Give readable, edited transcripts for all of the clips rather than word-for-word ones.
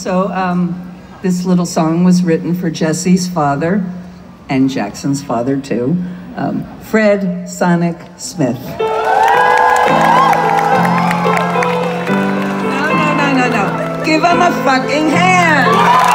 So this little song was written for Jesse's father, and Jackson's father too, Fred Sonic Smith. No. Give him a fucking hand.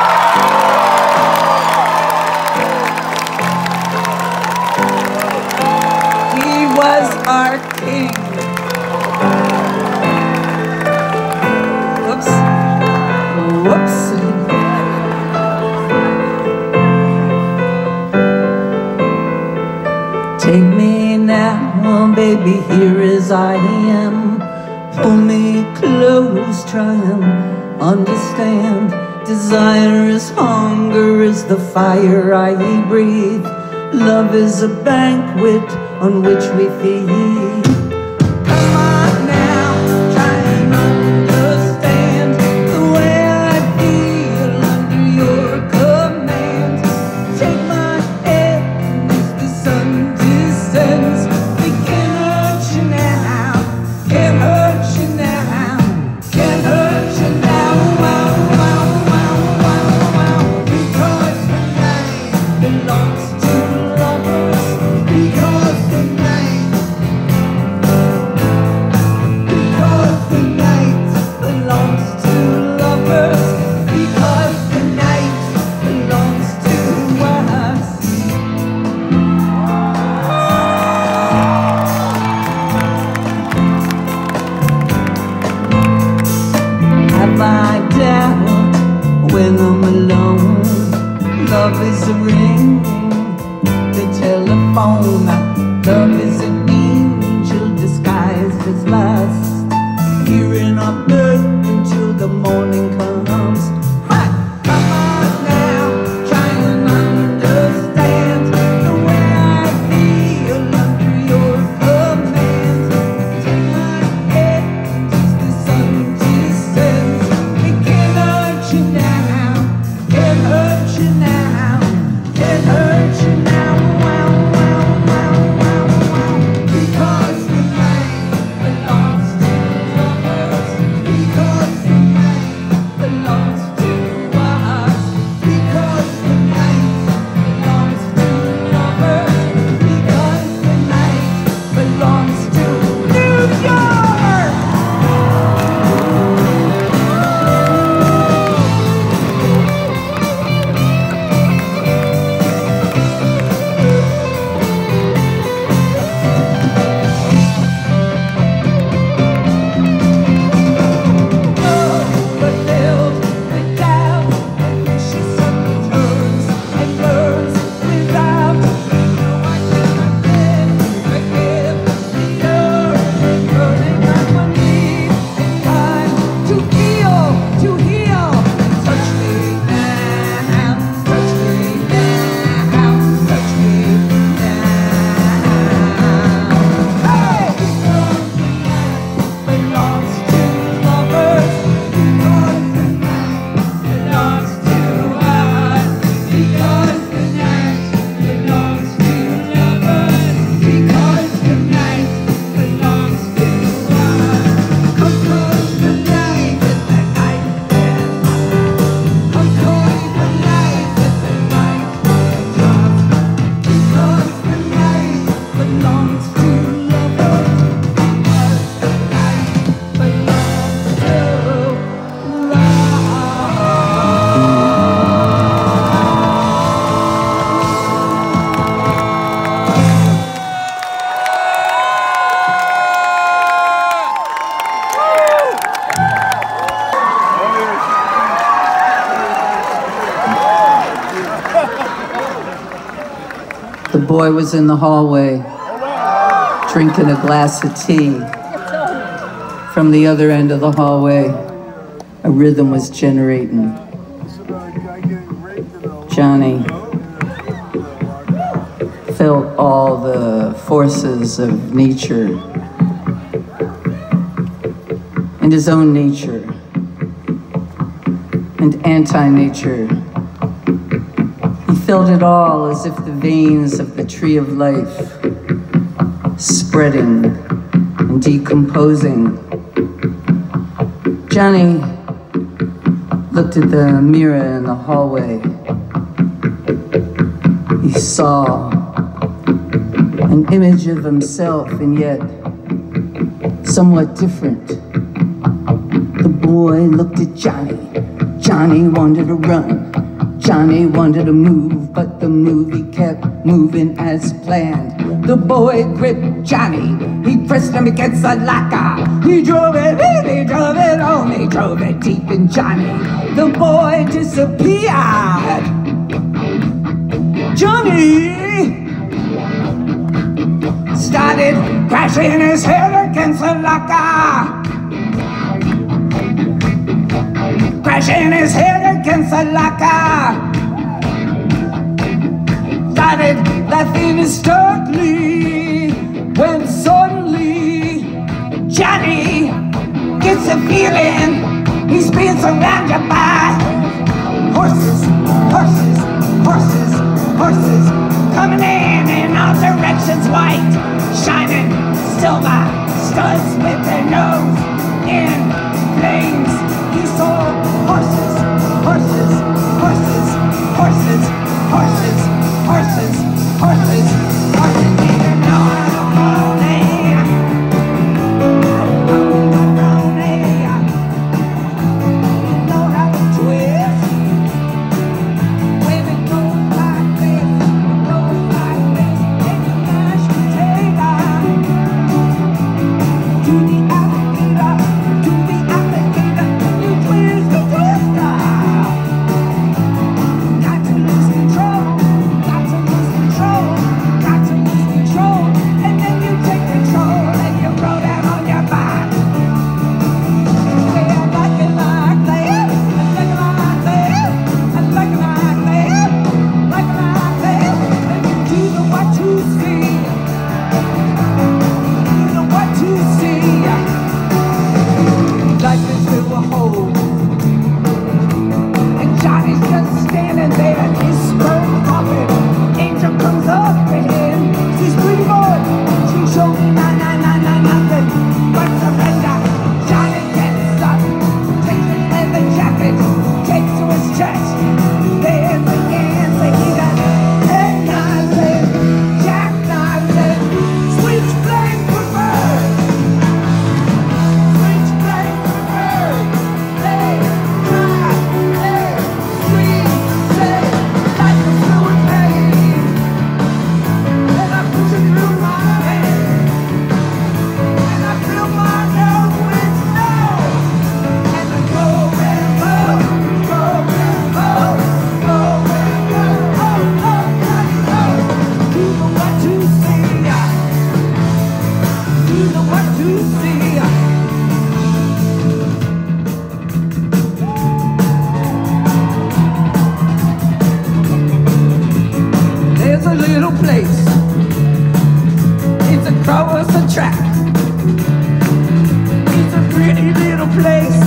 He was our king. Whoops. Take me now, baby, here as I am. Pull me close, try and understand. Desire is hunger, is the fire I breathe. Love is a banquet on which we feed. When I'm alone, love is a ring, the telephone. Love is an angel disguised as lust, here in our bed until the morning comes. Come on now, try and understand the way I feel under your command. Take my head as the sun descends. We can't hurt you now. Can't hurt you now, can't hurt you now, wow, wow, wow, wow, wow. Because the night belongs to lovers. Because the night belongs to us. Because the night belongs to lovers. Because the night belongs to New York. The boy was in the hallway, drinking a glass of tea. From the other end of the hallway, a rhythm was generating. Johnny felt all the forces of nature and his own nature and anti-nature. He felt it all as if the veins of the tree of life spreading and decomposing. Johnny looked at the mirror in the hallway. He saw an image of himself, and yet somewhat different. The boy looked at Johnny. Johnny wanted to run. Johnny wanted to move, but the movie kept moving as planned. The boy gripped Johnny. He pressed him against the locker. He drove it in, he drove it home, he drove it deep in Johnny. The boy disappeared. Johnny started crashing his head against the locker. Crashing his head against the locker. Started laughing hysterically when suddenly Johnny gets a feeling he's being surrounded by horses, horses, horses, horses, coming in all directions, white, shining, silver, studs with their nose in flames. He saw horses, horses, horses, horses, horses, horses, horses, horses, even though I don't know name. Know how to twist. When it goes like this, it goes like this. Take the mashed potato to the alligator, to the alligator. You twist the twister. Got to lose control. Got to lose control. Got to lose control. And then you take control and you roll down on your back. Say I like it like that. I like it like that. I like it like that. Like it like that. And you do the what you see. Do the what you see. Life is through a hole. And Johnny's just standing there, his sperm popping. Angel comes up to him. She's pretty boy. She showed me nothing but surrender. Johnny gets up, takes his leather jacket, takes to his chest. There's the answer. He does head nothing, jack nothing, switch blade preferred. Switch blade preferred. Lay, try, lay, scream, say, like a fluid pain. And I push it through my hand. And I fill my nose with snow. And I go and go, go and go, go and go. Oh, Johnny, go. Do the what you see. Do the what you see. There's a little place. It's across the track. It's a pretty little place.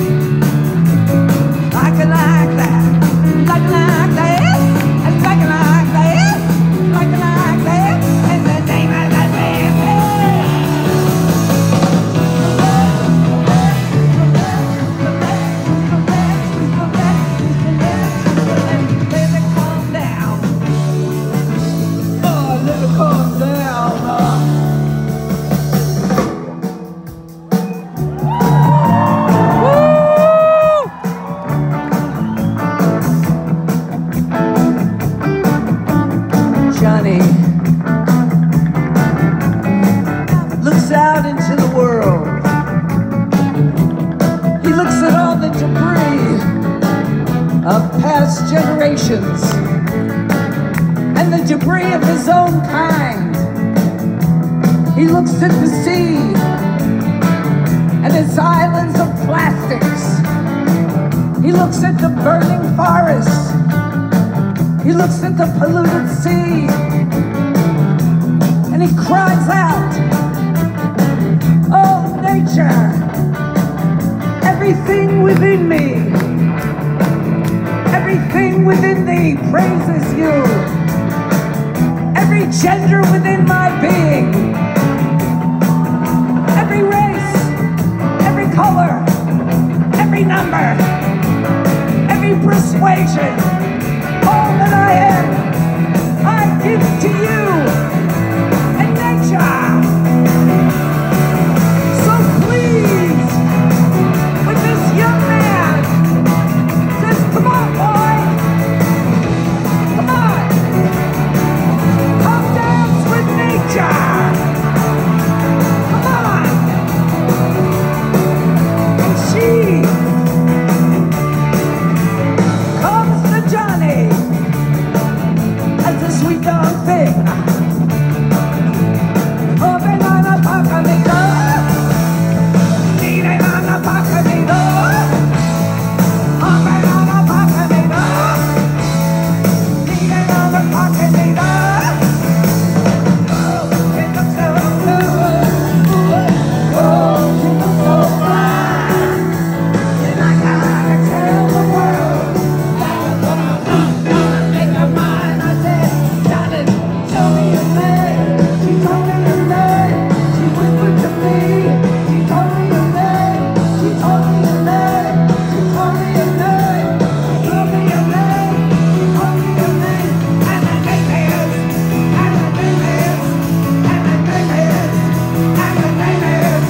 Like it like that. Like it like that. And like it like that. Like it like that. And the name of the band. Let it calm down. Oh, let it calm down. Johnny looks out into the world. He looks at all the debris of past generations and the debris of his own kind. He looks at the sea and its islands of plastics. He looks at the burning forests. He looks at the polluted sea and he cries out, "Oh, nature, everything within me, everything within thee praises you. Every gender within my being, every race, every color, every number, any persuasion. All that I am, I give to you and nature. So please, with this young man, says, come on, boy, come on, come dance with nature. Come on. And she comes to Johnny as a sweet young thing. Oh, banana pacanita, banana pacanita, oh, banana pacanita, banana pacanita. Oh, it looks so good. Oh, it looks so fine. And I gotta tell the world that I'm gonna make her mine. I said, darling, show me your name. She told me her name. She whispered to me. She told me her name. She told me her name. She told me her name. She told me her name. She told me her name. And her name is. And her name is. And her name is. And her name is.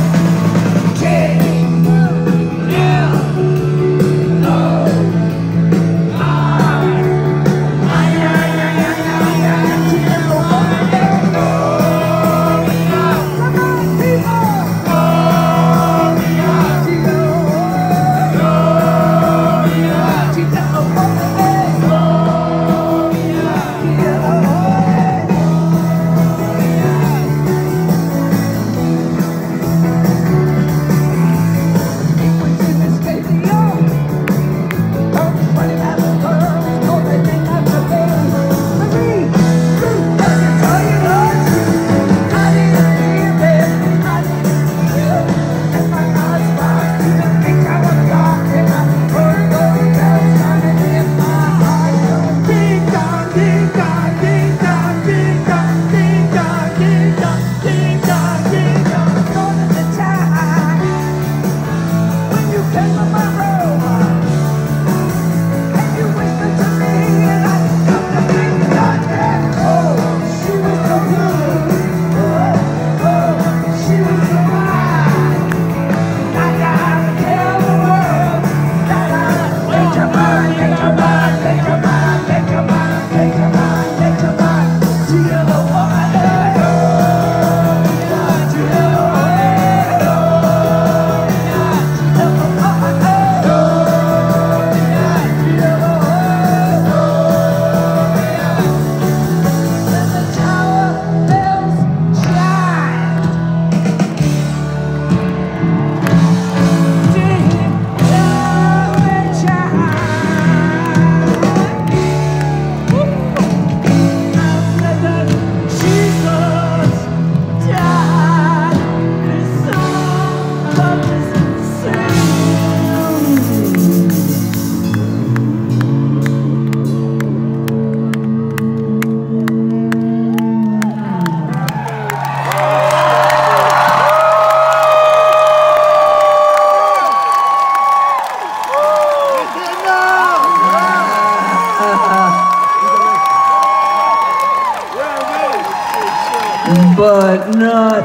But not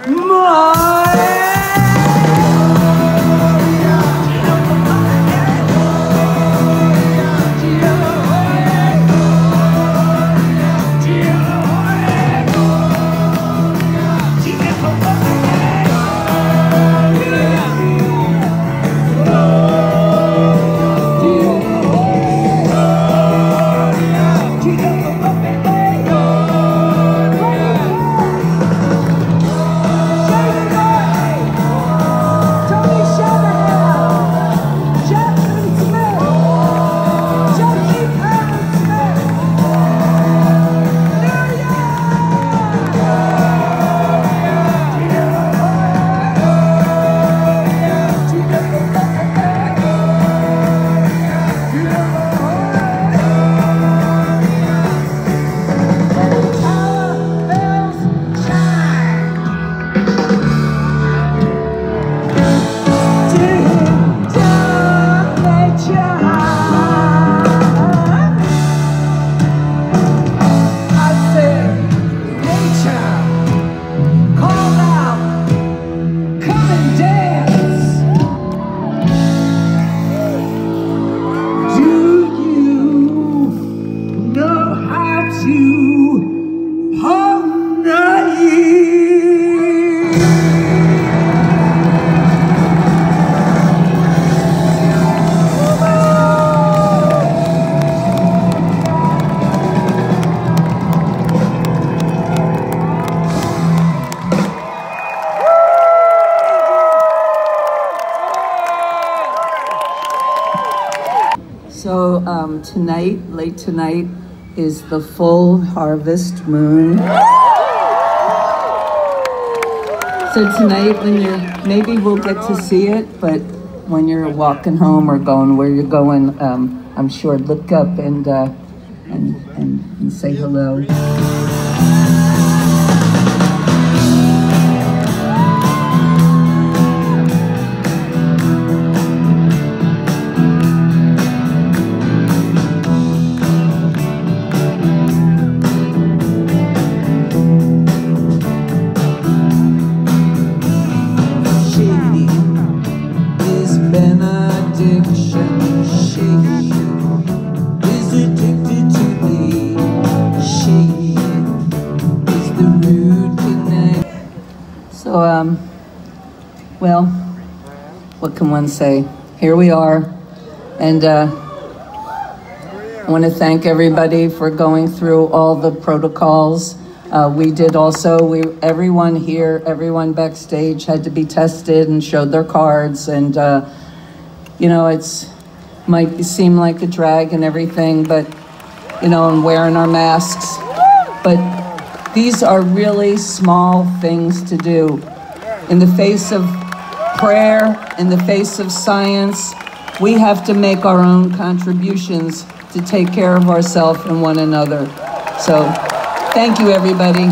mine. So tonight, late tonight, is the full harvest moon. So tonight, when maybe we'll get to see it, but when you're walking home or going where you're going, I'm sure look up and say hello. So, well, what can one say? Here we are, and I want to thank everybody for going through all the protocols. We did also, everyone here, everyone backstage had to be tested and showed their cards, and you know, might seem like a drag and everything, but you know, and wearing our masks, but these are really small things to do. In the face of prayer, in the face of science, we have to make our own contributions to take care of ourselves and one another. So, thank you, everybody.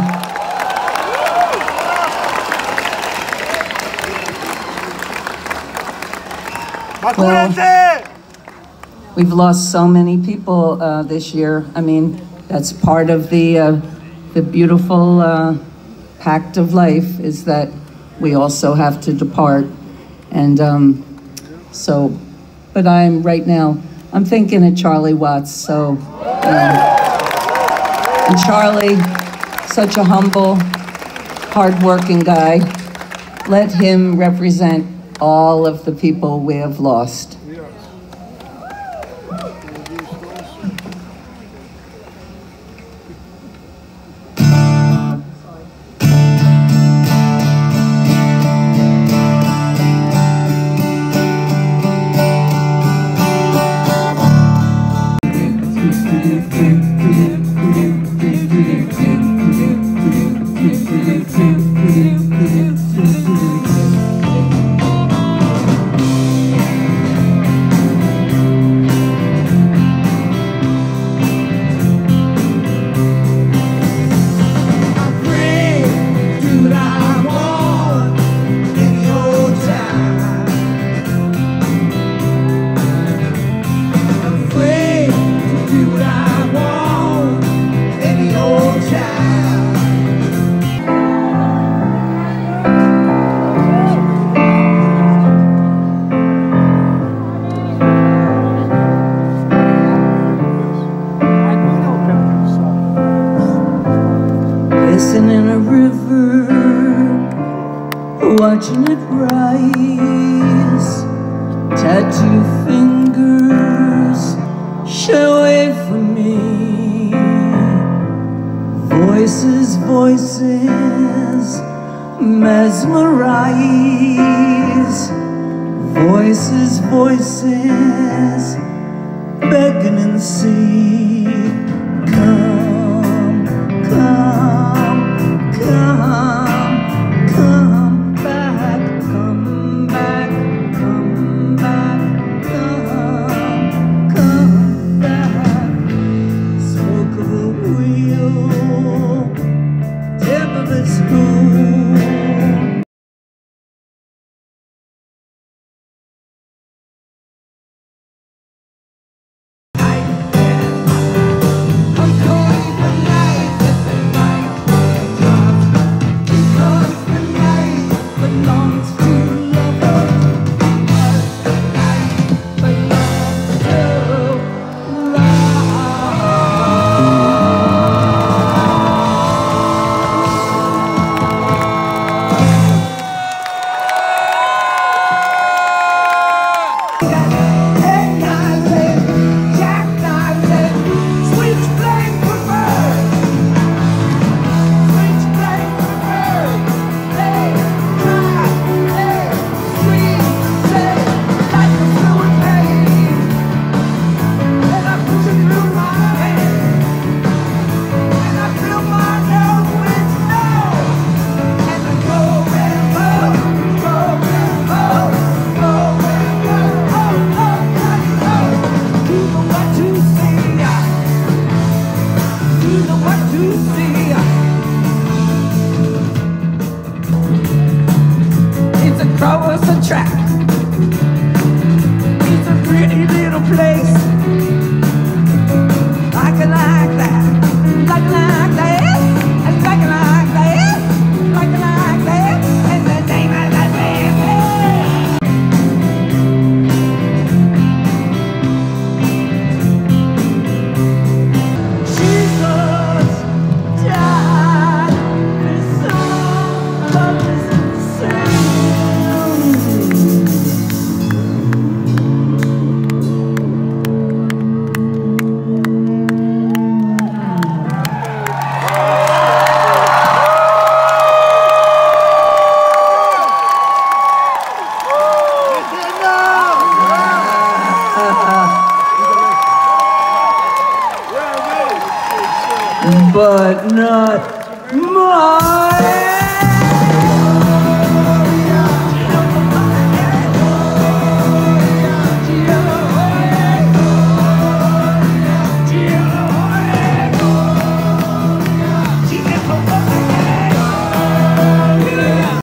Well, we've lost so many people this year. I mean, that's part of the beautiful pact of life, is that we also have to depart. And so, but right now, I'm thinking of Charlie Watts. So, and Charlie, such a humble, hardworking guy. Let him represent all of the people we have lost. In a river, watching it rise, tattoo fingers show away from me. Voices, voices, mesmerize. Voices, voices, begging in the sea. Come, come, come back, come back, come back, come back. Smoke of a wheel, tip of a spoon. I'm across the track. It's a pretty little place. Like it like that, like it like that, like it like that, like it like that, and the name of that band. Jesus died, his soul love is insane. But not mine.